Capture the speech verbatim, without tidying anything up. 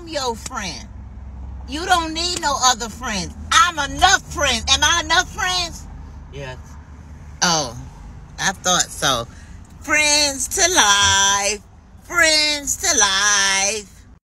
I'm your friend. You don't need no other friends. I'm enough friends. Am I enough friends? Yes. Oh, I thought so. Friends to life.